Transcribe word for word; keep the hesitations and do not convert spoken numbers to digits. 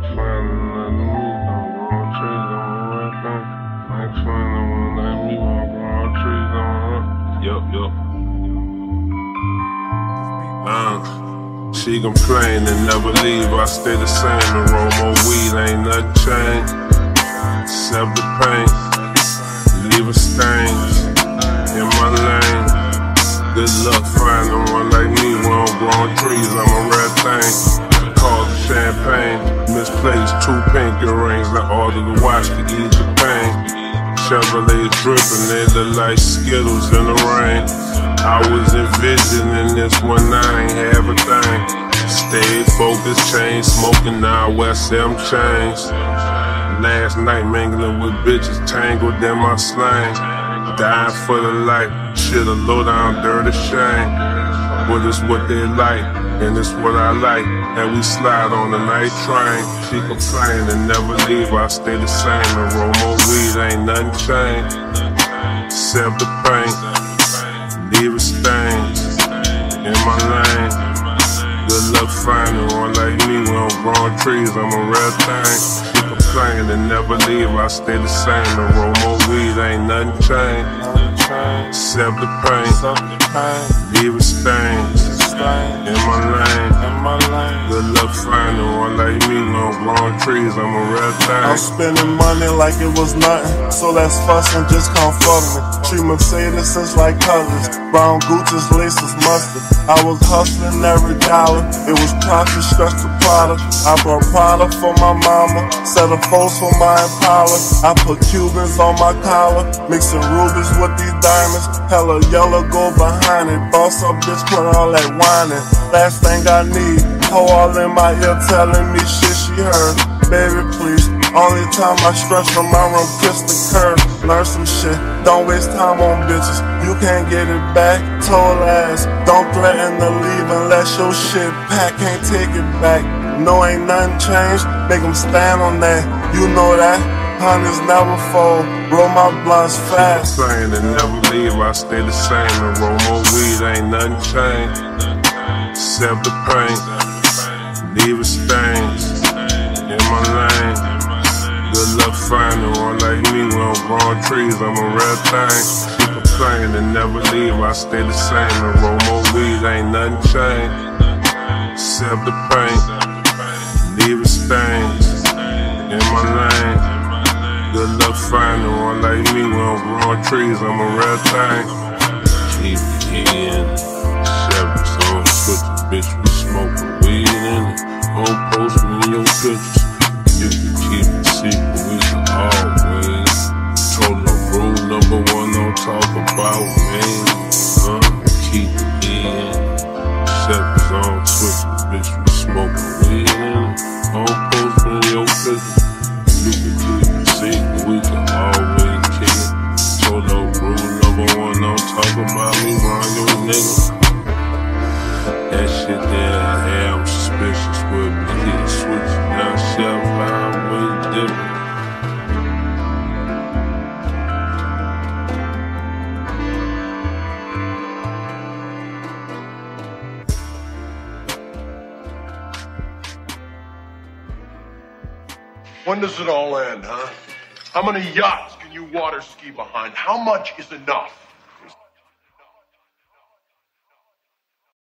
Yup, yup. Uh, she complain and never leave. I stay the same and roll more weed. Ain't nothing changed except the pain. Leaving stains in my lane. Good luck finding one like me. We don't grow on trees. I'm a rare thing. Called champagne. Misplaced two pink earrings. I ordered a watch to ease the pain. Chevrolet dripping, they look like Skittles in the rain. I was envisioning this one, I ain't have a thing. Stayed focused, chain smoking, now West Ham chains. Last night mingling with bitches, tangled in my slang. Dying for the life, shit a low down dirty shame. But it's what they like, and it's what I like. And we slide on the night train. She complain and never leave, I stay the same. And roll more weed, ain't nothing changed except the pain. Leaving stains in my lane. Good luck finding one like me. We don't grow on trees, I'm a rare thing. She complain and never leave, I stay the same. And roll more weed, ain't nothing changed except the pain. Leaving stains in my lane. Good luck finding one like me. No blowing trees, I'm a rare thing. I'm spending money like it was nothing, so let's fuss and just come fuck me. Treat Mercedes is like colors, brown Gucci's, laces, mustard. I was hustling every dollar, it was profit, stretch to product. I brought Prada for my mama, set a foes for my Impala. I put Cubans on my collar, mixing rubies with these diamonds. Hella yellow, go behind it. Boss up, bitch, put all that whining. Last thing I need, hoe all in my ear telling me shit she heard. Baby, please, only time I stretch from my room, kiss the curb. Learn some shit, don't waste time on bitches. You can't get it back, told ass. Don't threaten to leave unless your shit pack, can't take it back. No, ain't nothing changed, make them stand on that. You know that, hundreds never fold. Roll my blunts fast. She complain and never leave, I stay the same. And roll more weed, ain't nothing changed except the pain. Leaving stains in my lane. Good luck finding one like me. We don't grow on trees, I'm a rare thing. She complain and never leave, I stay the same. And roll more weed, ain't nothing changed except the pain. Leaving stains in my lane. Good luck finding one like me. We don't grow on trees, I'm a rare thing. Keep in Chevys on switches, bitch, we smoking weed in it. Don't post me in your pictures. You can keep it secret, we can always. Told no rule number one, don't talk about me. Huh? Keep it in Chevys on switches, bitch, we smoking weed in it. Don't post me in your pictures. You can keep it secret, we can always kick it. Told no rule number one, don't talk about me, run your nigga. That shit there, I am suspicious with me. Hit switch down, shelf line, way different. When does it all end, huh? How many yachts can you water ski behind? How much is enough?